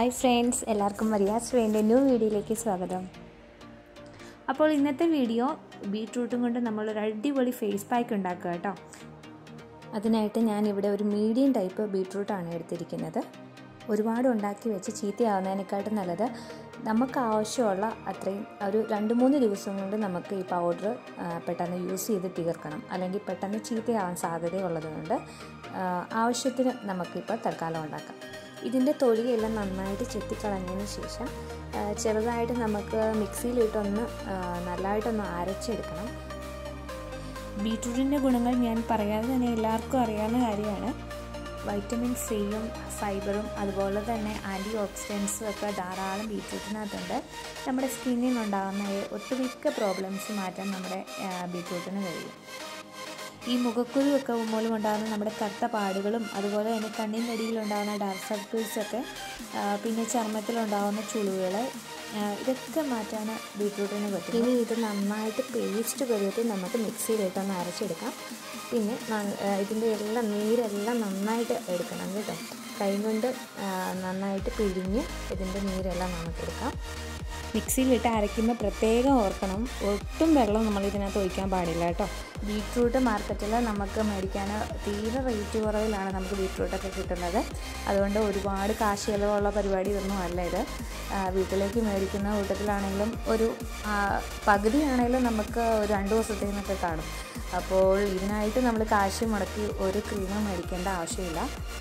Hi friends, എല്ലാവർക്കും മരിയാസ് വേണ്ട ന്യൂ വീഡിയോയിലേക്ക് സ്വാഗതം. അപ്പോൾ ഇന്നത്തെ വീഡിയോ ബീട്രൂട്ടും കൊണ്ട് നമ്മളൊരു അടിപൊളി ഫേസ് പാക്ക് ഉണ്ടാക്കുക കേട്ടോ. അതിനായിട്ട് ഞാനിവിടെ ഒരു മീഡിയം ടൈപ്പ് ബീട്രൂട്ടാണ് എടുത്തിരിക്കുന്നത്. ഒരുപാട് ഉണ്ടാക്കി വെച്ച് ചീത്തയാവുന്നതിനെക്കാട്ടും നല്ലത് നമുക്ക് ആവശ്യമുള്ള അത്രയും ഒരു 2-3 ദിവസം കൊണ്ട് നമുക്ക് ഈ പൗഡർ പെട്ടെന്ന് യൂസ് ചെയ്ത് തീർക്കണം. അല്ലെങ്കിൽ പെട്ടെന്ന് ചീത്തയാവാൻ സാധ്യതയുള്ളതുകൊണ്ട് ആവശ്യത്തിന് നമുക്കിപ്പോൾ തൽക്കാലം ഉണ്ടാക്കാം. ഇതിൻ്റെ തൊലിയെല്ലാം നന്നായിട്ട് ചെത്തിക്കളഞ്ഞതിന് ശേഷം ചെറുതായിട്ട് നമുക്ക് മിക്സിയിലിട്ടൊന്ന് നല്ലതായിട്ടൊന്ന് അരച്ചെടുക്കണം. ബീട്രൂട്ടിൻ്റെ ഗുണങ്ങൾ ഞാൻ പറയാതെ തന്നെ എല്ലാവർക്കും അറിയാവുന്ന കാര്യമാണ്. വൈറ്റമിൻ സിയും ഫൈബറും അതുപോലെ തന്നെ ആൻറ്റി ഓക്സിഡൻസും ഒക്കെ ധാരാളം ബീട്രൂട്ടിനകത്തുണ്ട്. നമ്മുടെ സ്കിന്നിനുണ്ടാകുന്ന ഒട്ടുമിക്ക പ്രോബ്ലംസ് മാറ്റാൻ നമ്മുടെ ബീട്രൂട്ടിന് കഴിയും. ഈ മുഖക്കുരുവൊക്കെ മൂലം ഉണ്ടാകുന്ന നമ്മുടെ കറുത്ത പാടുകളും അതുപോലെ തന്നെ കണ്ണിനടിയിലുണ്ടാകുന്ന ഡാർക്ക് സർക്കിൾസൊക്കെ പിന്നെ ചർമ്മത്തിലുണ്ടാകുന്ന ചുളിവുകൾ ഇതൊക്കെ മാറ്റാൻ ബീട്രൂട്ടിന് പറ്റും. ഇനി ഇത് നന്നായിട്ട് പേസ്റ്റ് പരുവത്തിൽ നമുക്ക് മിക്സിയിലിട്ടൊന്ന് അരച്ചെടുക്കാം. പിന്നെ ഇതിൻ്റെ എല്ലാം നീരെല്ലാം നന്നായിട്ട് എടുക്കണം കേട്ടോ. കൈ കൊണ്ട് നന്നായിട്ട് പിഴിഞ്ഞ് ഇതിൻ്റെ നീരെല്ലാം നമുക്കെടുക്കാം. മിക്സിയിലിട്ട് അരയ്ക്കുമ്പോൾ പ്രത്യേകം ഓർക്കണം, ഒട്ടും വെള്ളം നമ്മളിതിനകത്ത് ഒഴിക്കാൻ പാടില്ല കേട്ടോ. ബീട്രൂട്ട് മാർക്കറ്റിൽ നമുക്ക് മേടിക്കാൻ തീരെ റേറ്റ് കുറവിലാണ് നമുക്ക് ബീട്രൂട്ടൊക്കെ കിട്ടുന്നത്. അതുകൊണ്ട് ഒരുപാട് കാശ് ചിലവുള്ള പരിപാടിയൊന്നും അല്ല ഇത്. വീട്ടിലേക്ക് മേടിക്കുന്ന കൂട്ടത്തിലാണെങ്കിലും ഒരു പകുതിയാണെങ്കിലും നമുക്ക് ഒരു 2 ദിവസത്തേനൊക്കെ കാണും. അപ്പോൾ ഇതിനായിട്ട് നമ്മൾ കാശ് മുടക്കി ഒരു ക്രീമും മേടിക്കേണ്ട ആവശ്യമില്ല.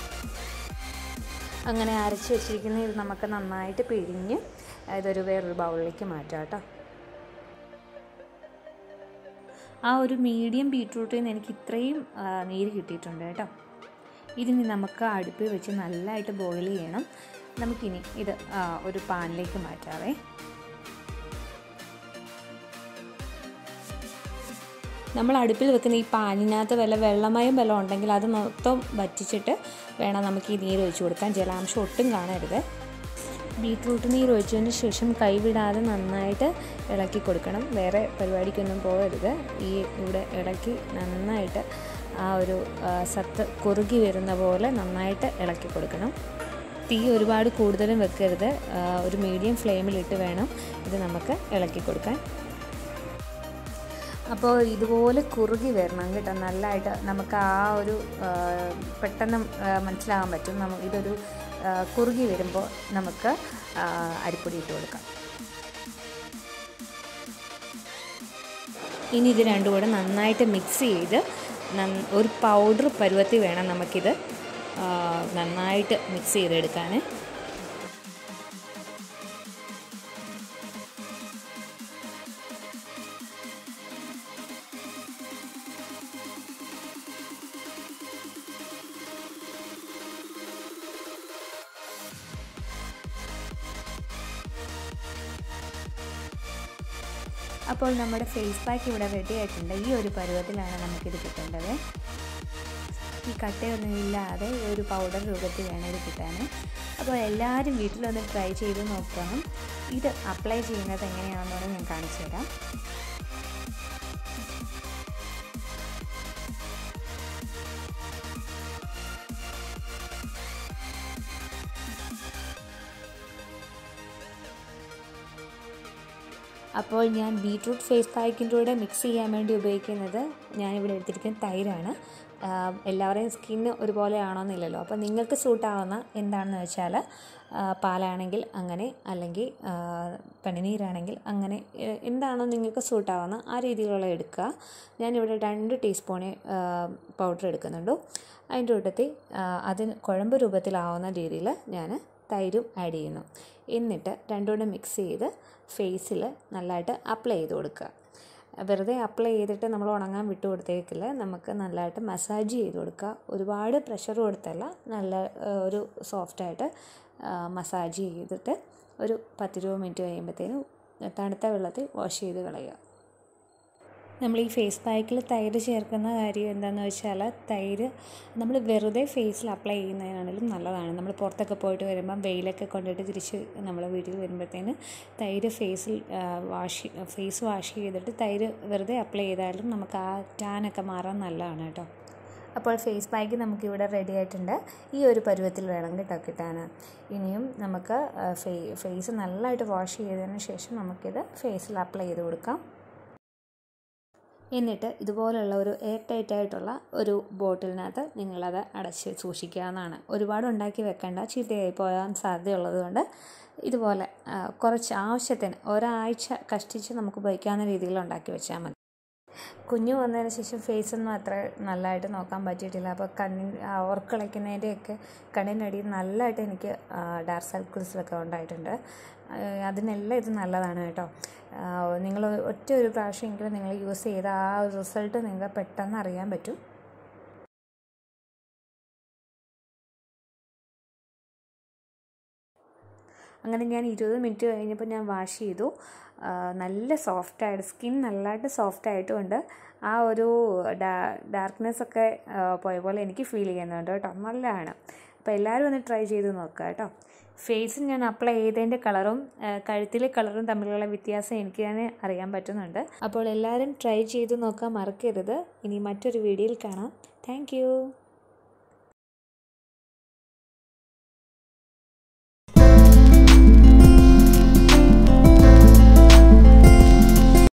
അങ്ങനെ അരച്ച് വെച്ചിരിക്കുന്ന ഇത് നമുക്ക് നന്നായിട്ട് പിഴിഞ്ഞ് ഇതൊരു വേറൊരു ബൗളിലേക്ക് മാറ്റാം കേട്ടോ. ആ ഒരു മീഡിയം ബീട്രൂട്ടിൽ നിന്ന് എനിക്ക് ഇത്രയും നീര് കിട്ടിയിട്ടുണ്ട് കേട്ടോ. ഇതിന് നമുക്ക് അടുപ്പിൽ വെച്ച് നല്ലതായിട്ട് ബോയിൽ ചെയ്യണം. നമുക്കിനി ഇത് ഒരു പാനിലേക്ക് മാറ്റാവേ. നമ്മൾ അടുപ്പിൽ വെക്കുന്ന ഈ പാനിനകത്ത് വല്ല വെള്ളമയം വല്ലതും ഉണ്ടെങ്കിൽ അത് മൊത്തം വറ്റിച്ചിട്ട് വേണം നമുക്ക് ഈ നീര് ഒഴിച്ച് കൊടുക്കാൻ. ജലാംശം ഒട്ടും കാണരുത്. ബീട്രൂട്ട് നീര് ഒഴിച്ചതിന് ശേഷം കൈവിടാതെ നന്നായിട്ട് ഇളക്കി കൊടുക്കണം. വേറെ പരിപാടിക്കൊന്നും പോകരുത്. ഇവിടെ ഇളക്കി നന്നായിട്ട് ആ ഒരു സത്ത് കുറുകി വരുന്ന പോലെ നന്നായിട്ട് ഇളക്കി കൊടുക്കണം. തീ ഒരുപാട് കൂടുതലും വെക്കരുത്. ഒരു മീഡിയം ഫ്ലെയിമിലിട്ട് വേണം ഇത് നമുക്ക് ഇളക്കി കൊടുക്കാൻ. അപ്പോൾ ഇതുപോലെ കുറുകി വരണം കേട്ടോ. നല്ലതായിട്ട് നമുക്ക് ആ ഒരു പെട്ടെന്ന് മനസ്സിലാകാൻ പറ്റും. ഇതൊരു കുറുകി വരുമ്പോൾ നമുക്ക് അരിപ്പൊടി ഇട്ട് കൊടുക്കാം. ഇനി ഇത് രണ്ടും കൂടെ നന്നായിട്ട് മിക്സ് ചെയ്ത് ഒരു പൗഡർ പരുവത്തിൽ വേണം നമുക്കിത് നന്നായിട്ട് മിക്സ് ചെയ്തെടുക്കാൻ. അപ്പോൾ നമ്മുടെ ഫേസ് പാക്ക് ഇവിടെ റെഡി ആയിട്ടുണ്ട്. ഈ ഒരു പരുവത്തിലാണ് നമുക്കിത് കിട്ടേണ്ടത്. ഈ കട്ടയൊന്നും ഇല്ലാതെ ഒരു പൗഡർ രൂപത്തിൽ വേണം ഇത് കിട്ടാൻ. അപ്പോൾ എല്ലാവരും വീട്ടിലൊന്ന് ട്രൈ ചെയ്ത് നോക്കണം. ഇത് അപ്ലൈ ചെയ്യുന്നത് എങ്ങനെയാണെന്നോട് ഞാൻ കാണിച്ചു തരാം. അപ്പോൾ ഞാൻ ബീട്രൂട്ട് ഫേസ് പാക്കിൻ്റെ കൂടെ മിക്സ് ചെയ്യാൻ വേണ്ടി ഉപയോഗിക്കുന്നത് ഞാനിവിടെ എടുത്തിരിക്കുന്ന തൈരാണ്. എല്ലാവരുടെയും സ്കിന്ന് ഒരുപോലെ ആണോന്നില്ലല്ലോ. അപ്പോൾ നിങ്ങൾക്ക് സൂട്ടാവുന്ന എന്താണെന്ന് വെച്ചാൽ പാലാണെങ്കിൽ അങ്ങനെ, അല്ലെങ്കിൽ പനിനീരാണെങ്കിൽ അങ്ങനെ, എന്താണോ നിങ്ങൾക്ക് സൂട്ടാവുന്ന ആ രീതിയിലുള്ള എടുക്കുക. ഞാനിവിടെ 2 ടീസ്പൂൺ പൗഡർ എടുക്കുന്നുണ്ട്. അതിൻ്റെ കൂട്ടത്തിൽ അതിന് കുഴമ്പ് രൂപത്തിലാവുന്ന രീതിയിൽ ഞാൻ തൈരും ആഡ് ചെയ്യുന്നു. എന്നിട്ട് രണ്ടും കൂടെ മിക്സ് ചെയ്ത് ഫേസിൽ നല്ലതായിട്ട് അപ്ലൈ ചെയ്ത് കൊടുക്കുക. വെറുതെ അപ്ലൈ ചെയ്തിട്ട് നമ്മൾ ഉണങ്ങാൻ വിട്ടു കൊടുത്തേക്കില്ല. നമുക്ക് നല്ലതായിട്ട് മസാജ് ചെയ്ത് കൊടുക്കുക. ഒരുപാട് പ്രഷർ കൊടുത്തല്ല, നല്ല ഒരു സോഫ്റ്റായിട്ട് മസാജ് ചെയ്തിട്ട് ഒരു 10-20 മിനിറ്റ് കഴിയുമ്പോഴത്തേനും തണുത്ത വെള്ളത്തിൽ വാഷ് ചെയ്ത് കളയുക. നമ്മൾ ഈ ഫേസ് പാക്കിൽ തൈര് ചേർക്കുന്ന കാര്യം എന്താണെന്ന് വെച്ചാൽ, തൈര് നമ്മൾ വെറുതെ ഫേസിൽ അപ്ലൈ ചെയ്യുന്നതിനാണെങ്കിലും നല്ലതാണ്. നമ്മൾ പുറത്തൊക്കെ പോയിട്ട് വരുമ്പം വെയിലൊക്കെ കൊണ്ടിട്ട് തിരിച്ച് നമ്മൾ വീട്ടിൽ വരുമ്പോഴത്തേന് തൈര് ഫേസ് വാഷ് ചെയ്തിട്ട് തൈര് വെറുതെ അപ്ലൈ ചെയ്താലും നമുക്ക് ആ ടാനൊക്കെ മാറാൻ നല്ലതാണ് കേട്ടോ. അപ്പോൾ ഫേസ് പാക്ക് നമുക്കിവിടെ റെഡി ആയിട്ടുണ്ട്. ഈ ഒരു പരുവത്തിൽ വേണം കേട്ടോ കിട്ടാൻ. ഇനിയും നമുക്ക് ഫേസ് നല്ലതായിട്ട് വാഷ് ചെയ്തതിന് ശേഷം നമുക്കിത് ഫേസിൽ അപ്ലൈ ചെയ്ത് കൊടുക്കാം. എന്നിട്ട് ഇതുപോലുള്ള ഒരു എയർ ടൈറ്റ് ആയിട്ടുള്ള ഒരു ബോട്ടിലിനകത്ത് നിങ്ങളത് അടച്ച് സൂക്ഷിക്കാവുന്നതാണ്. ഒരുപാട് ഉണ്ടാക്കി വെക്കേണ്ട, ചീത്തയായി പോകാൻ സാധ്യതയുള്ളത് കൊണ്ട് ഇതുപോലെ കുറച്ച് ആവശ്യത്തിന് ഒരാഴ്ച കഷ്ടിച്ച് നമുക്ക് ഉപയോഗിക്കാവുന്ന രീതിയിൽ ഉണ്ടാക്കി വെച്ചാൽ മതി. കുഞ്ഞു വന്നതിന് ശേഷം ഫേസൊന്നും അത്ര നല്ലതായിട്ട് നോക്കാൻ പറ്റിയിട്ടില്ല. അപ്പോൾ ഉറക്കളയ്ക്കുന്നതിൻ്റെയൊക്കെ കണ്ണിനടിയിൽ നല്ലതായിട്ട് എനിക്ക് ഡാർക്ക് സർക്കിൾസിലൊക്കെ ഉണ്ടായിട്ടുണ്ട്. അതിനെല്ലാം ഇത് നല്ലതാണ് കേട്ടോ. നിങ്ങൾ ഒറ്റ ഒരു പ്രാവശ്യമെങ്കിലും നിങ്ങൾ യൂസ് ചെയ്ത ആ ഒരു റിസൾട്ട് നിങ്ങൾക്ക് പെട്ടെന്ന് അറിയാൻ പറ്റും. അങ്ങനെ ഞാൻ 20 മിനിറ്റ് കഴിഞ്ഞപ്പോൾ ഞാൻ വാഷ് ചെയ്തു. നല്ല സോഫ്റ്റായിട്ട്, സ്കിൻ നല്ലതായിട്ട് സോഫ്റ്റായിട്ടുമുണ്ട്. ആ ഒരു ഡാർക്ക്നെസ്സൊക്കെ പോയ പോലെ എനിക്ക് ഫീൽ ചെയ്യുന്നുണ്ട് കേട്ടോ. നല്ലതാണ്. അപ്പോൾ എല്ലാവരും ഒന്ന് ട്രൈ ചെയ്ത് നോക്കുക കേട്ടോ. ഫേസിൽ ഞാൻ അപ്ലൈ ചെയ്തതിൻ്റെ കളറും കഴുത്തിലെ കളറും തമ്മിലുള്ള വ്യത്യാസം എനിക്ക് തന്നെ അറിയാൻ പറ്റുന്നുണ്ട്. അപ്പോൾ എല്ലാവരും ട്രൈ ചെയ്ത് നോക്കാൻ മറക്കരുത്. ഇനി മറ്റൊരു വീഡിയോയിൽ കാണാം. താങ്ക്